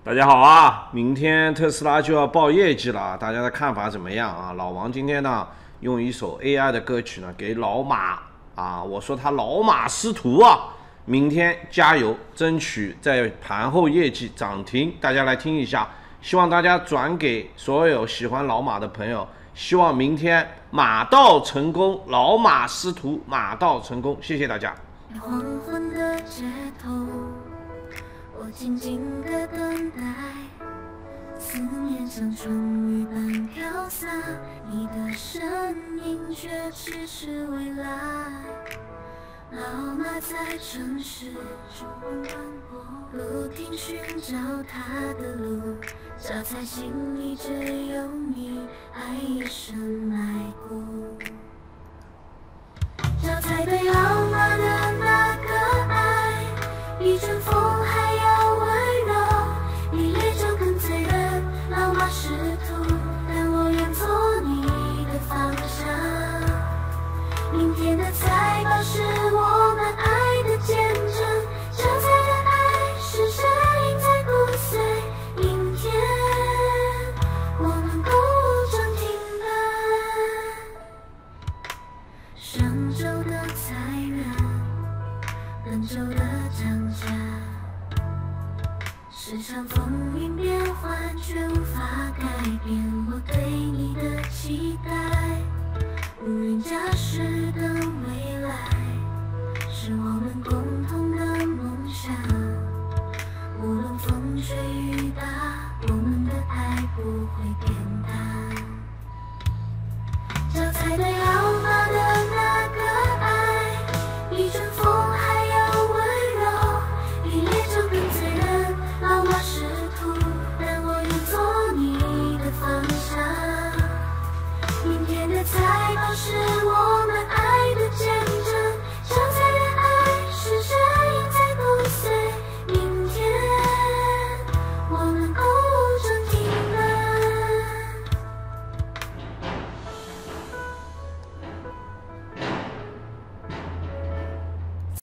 大家好啊！明天特斯拉就要报业绩了，大家的看法怎么样啊？老王今天呢，用一首 AI 的歌曲呢，给老马啊，我说他老马师徒啊，明天加油，争取在盘后业绩涨停。大家来听一下，希望大家转给所有喜欢老马的朋友，希望明天马到成功，老马师徒马到成功。谢谢大家。 黄昏的街头，我静静地等待，思念像春雨般飘洒，你的身影却迟迟未来。老马在城市中奔波，不停寻找他的路，这才心里只有你，爱一生埋骨。找才对老马的那个爱，比春风还要温柔，你烈酒更醉人，老马师徒，但我愿做你的方向。明天的财报是我们爱的见证，这才的爱是声音在骨髓，明天我们共涨停板。上周的裁员，本周的涨价，市场风云变幻，却无法改变我对你的期待。无人驾驶的未来，是我们共同的梦想。无论风吹雨打，我们的爱不会变淡。这才对老马的那个爱，比春风还要温柔，比烈酒更醉人，老马师徒，但我愿做你的方向。明天的财报是